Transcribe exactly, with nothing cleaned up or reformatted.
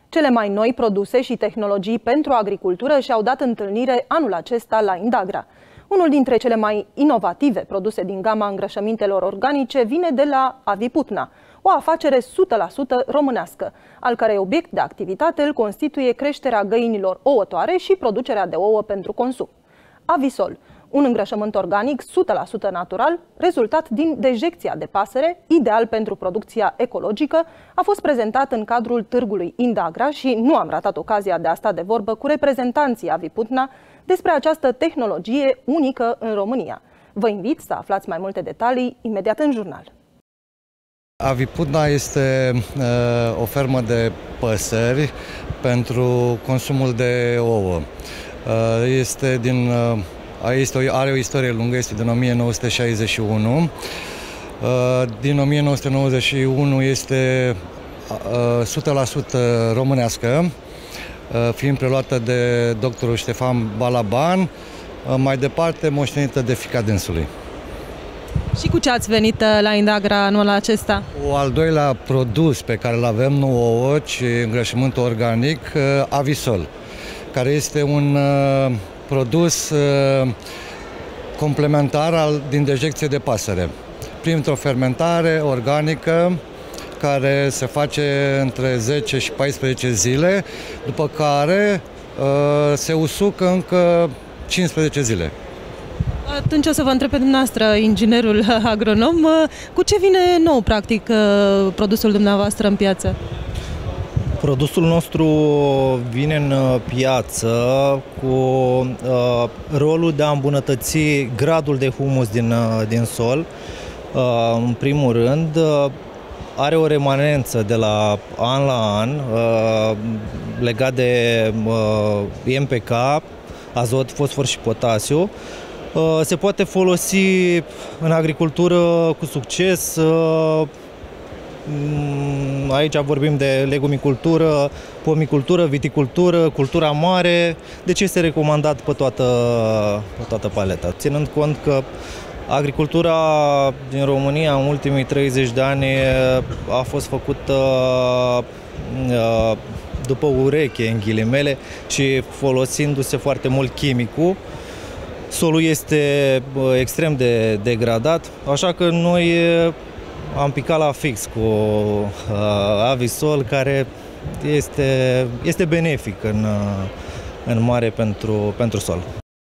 Cele mai noi produse și tehnologii pentru agricultură și-au dat întâlnire anul acesta la Indagra. Unul dintre cele mai inovative produse din gama îngrășămintelor organice vine de la Aviputna, o afacere o sută la sută românească, al cărei obiect de activitate îl constituie creșterea găinilor ouătoare și producerea de ouă pentru consum. Avisol, un îngrășământ organic o sută la sută natural, rezultat din dejecția de pasăre, ideal pentru producția ecologică, a fost prezentat în cadrul târgului Indagra și nu am ratat ocazia de a sta de vorbă cu reprezentanții Aviputna despre această tehnologie unică în România. Vă invit să aflați mai multe detalii imediat în jurnal. Aviputna este uh, o fermă de păsări pentru consumul de ouă. Uh, este din, uh, este o, are o istorie lungă, este din o mie nouă sute șaizeci și unu. Uh, din o mie nouă sute nouăzeci și unu este uh, o sută la sută românească, uh, fiind preluată de doctorul Ștefan Balaban, uh, mai departe moștenită de fiica dânsului. Și cu ce ați venit la Indagra anul acesta? O al doilea produs pe care îl avem, nu ouă, ci îngrășământ organic, Avisol, care este un uh, produs uh, complementar al, din dejecție de pasăre, printr-o fermentare organică care se face între zece și paisprezece zile, după care uh, se usucă încă cincisprezece zile. Atunci o să vă întreb pe dumneavoastră, inginerul agronom, cu ce vine nou, practic, produsul dumneavoastră în piață? Produsul nostru vine în piață cu uh, rolul de a îmbunătăți gradul de humus din, uh, din sol. Uh, în primul rând, uh, are o remanență de la an la an uh, legat de uh, N P K, azot, fosfor și potasiu. Se poate folosi în agricultură cu succes. Aici vorbim de legumicultură, pomicultură, viticultură, cultura mare. Deci este recomandat pe toată, pe toată paleta. Ținând cont că agricultura din România în ultimii treizeci de ani a fost făcută după ureche, în ghilimele, și folosindu-se foarte mult chimicul. Solul este extrem de degradat, așa că noi am picat la fix cu Avisol, care este, este benefic în, în mare pentru, pentru sol.